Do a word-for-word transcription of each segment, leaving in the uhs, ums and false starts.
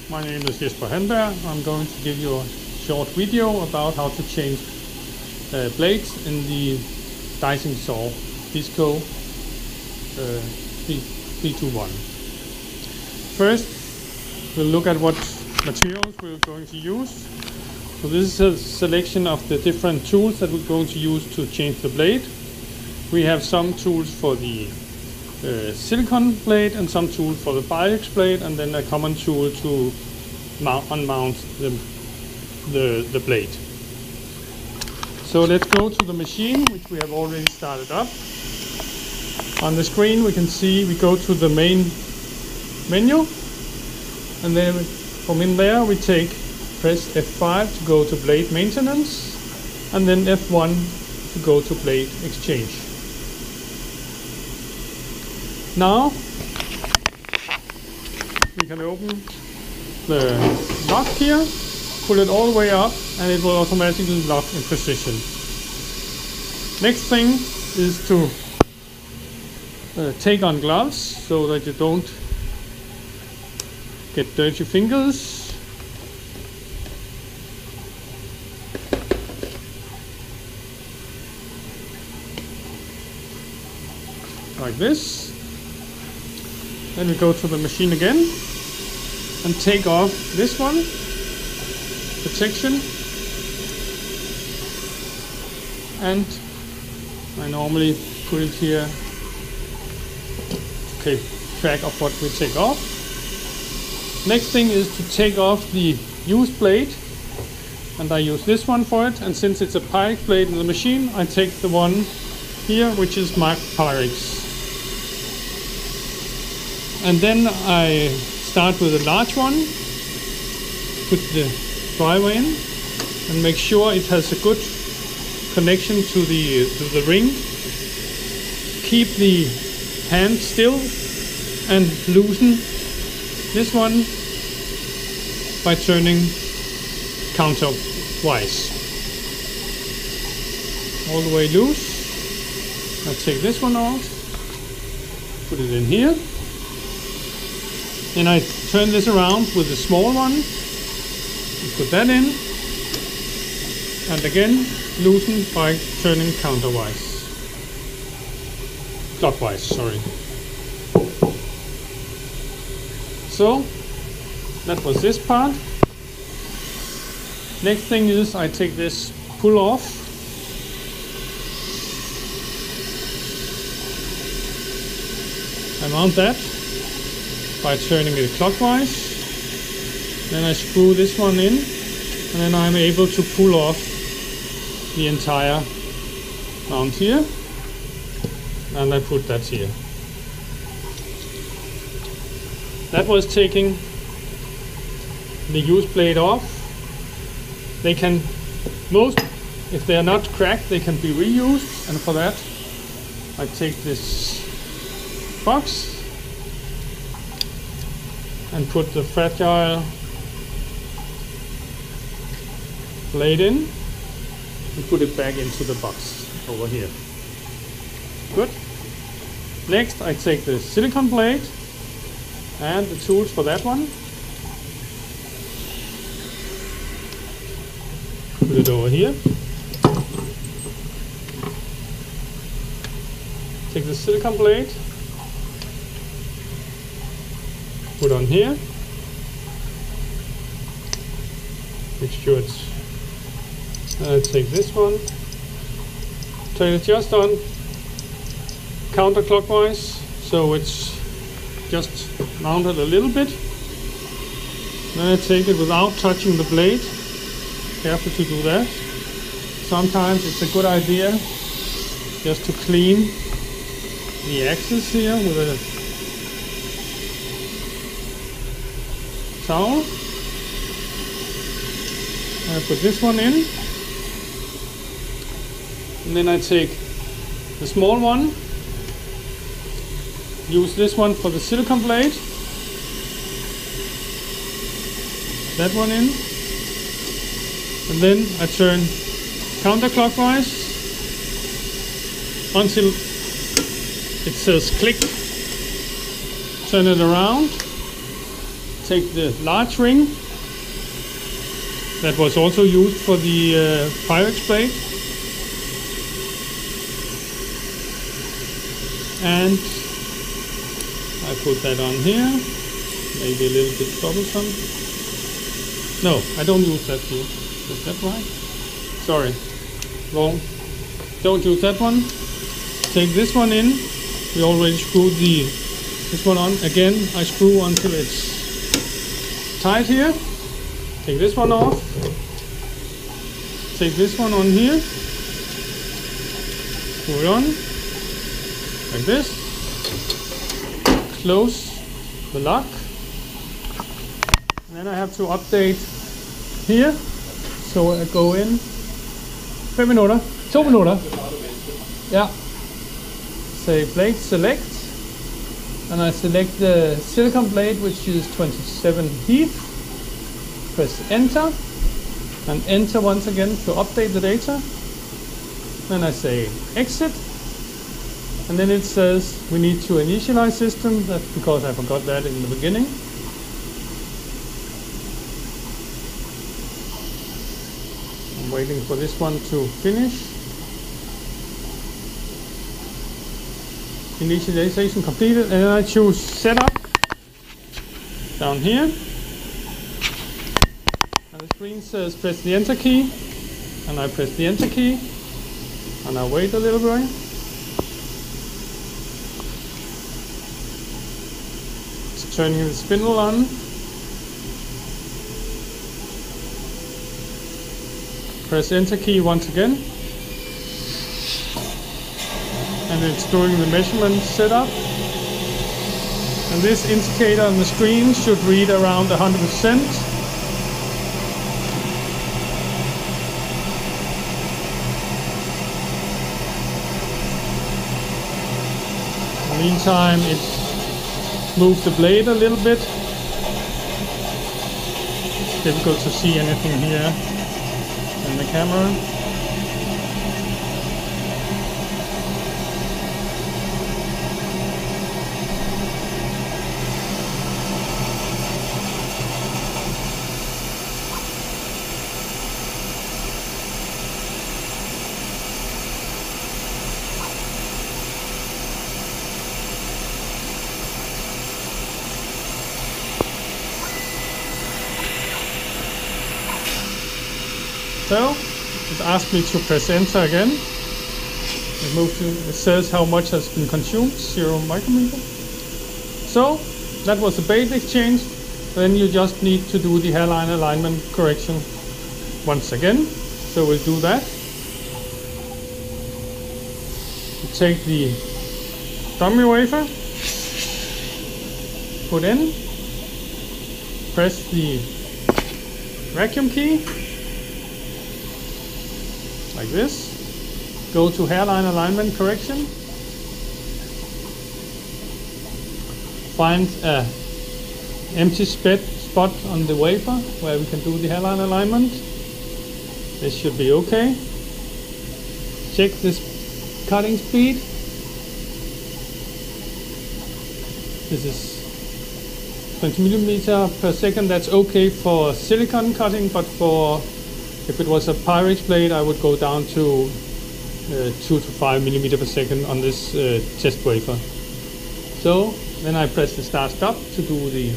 my name is Jesper Handberg. I'm going to give you a short video about how to change uh, blades in the dicing saw Visco uh, three two one. First, we'll look at what materials we're going to use. So this is a selection of the different tools that we're going to use to change the blade. We have some tools for the uh, silicon blade and some tools for the Backend blade, and then a common tool to mount, unmount the, the, the blade. So let's go to the machine, which we have already started up. On the screen we can see we go to the main menu, and then from in there we take press F five to go to blade maintenance, and then F one to go to blade exchange. Now we can open the lock here, pull it all the way up, and it will automatically lock in position. Next thing is to uh, take on gloves so that you don't get dirty fingers. Like this. Then we go to the machine again and take off this one, protection, and I normally put it here to keep track of what we take off. Next thing is to take off the used blade, and I use this one for it, and since it's a Pyrex blade in the machine, I take the one here which is marked Pyrex. And then I start with a large one, put the driver in, and make sure it has a good connection to the, to the ring. Keep the hand still and loosen this one by turning counterwise. All the way loose. I take this one off, put it in here. Then I turn this around with the small one, put that in, and again loosen by turning counterwise, clockwise, sorry. So that was this part. Next thing is I take this pull off, I mount that by turning it clockwise. Then I screw this one in, and then I'm able to pull off the entire mount here, and I put that here. That was taking the used blade off. They can, most, if they are not cracked, they can be reused, and for that I take this box and put the fragile blade in and put it back into the box over here. Good. Next I take the silicone blade and the tools for that one. Put it over here. Take the silicone blade, put on here, make sure it's, uh, take this one, turn it just on counterclockwise so it's just mounted a little bit. Then I take it without touching the blade, careful to do that. Sometimes it's a good idea just to clean the axis here with a towel. I put this one in, and then I take the small one, use this one for the silicone blade, that one in, and then I turn counterclockwise until it says click, turn it around, take the large ring that was also used for the uh, Pyrex blade, and I put that on here. Maybe a little bit troublesome. No, I don't use that here. Is that right? Sorry, wrong. Don't use that one. Take this one in. We already screwed the this one on. Again, I screw until it's tight here. Take this one off. Take this one on here. Screw it on like this. Close the lock. And then I have to update here. So I go in. Fem minutter. To minutter. Yeah. Say blade select. And I select the silicon blade, which is twenty-seven heat. Press enter. And enter once again to update the data. Then I say exit. And then it says we need to initialize system. That's because I forgot that in the beginning. I'm waiting for this one to finish. Initialization completed, and then I choose setup down here. And the screen says press the enter key. And I press the enter key. And I wait a little bit. Turning the spindle on. Press enter key once again. And it's doing the measurement setup. And this indicator on the screen should read around one hundred percent. In the meantime, it's move the blade a little bit. It's difficult to see anything here in the camera. So it asks me to press enter again. It, moved to, it says how much has been consumed, zero micrometer. So that was the bait exchange. Then you just need to do the hairline alignment correction once again. So we'll do that. You take the dummy wafer, put in, press the vacuum key. Like this. Go to hairline alignment correction. Find an empty spot on the wafer where we can do the hairline alignment. This should be okay. Check this cutting speed. This is twenty millimeter per second. That's okay for silicon cutting, but for if it was a Pyrex blade, I would go down to uh, two to five millimeter per second on this uh, test wafer. So then I press the start stop to do the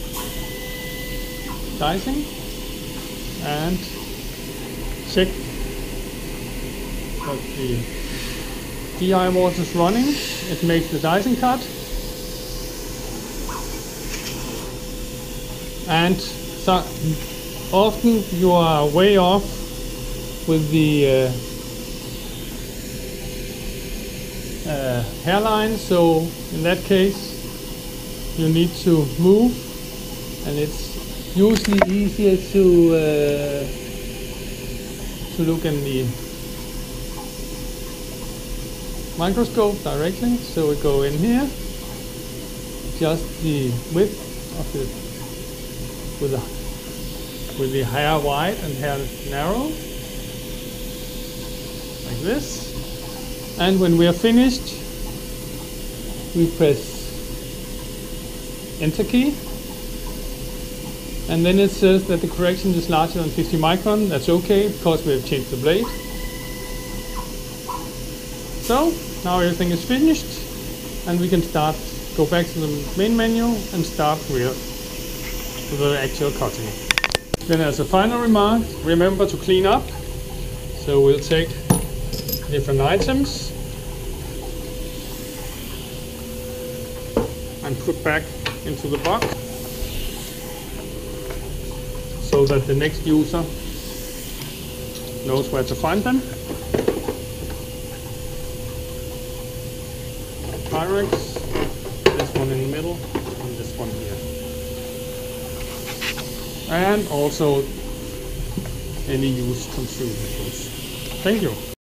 dicing and check that the D I water is running. It makes the dicing cut, and so often you are way off with the uh, uh, hairline, so in that case you need to move, and it's usually easier to uh, to look in the microscope directly. So we go in here, just the width of the with the with the hair wide and hair narrow, like this. And when we are finished, we press enter key, And then it says that the correction is larger than fifty micron. That's okay because we have changed the blade. So now everything is finished, and we can start, go back to the main menu and start with the actual cutting. Then as a final remark, remember to clean up. So we'll take different items and put back into the box so that the next user knows where to find them. Pyrex, this one in the middle, and this one here. And also any used consumables. Thank you.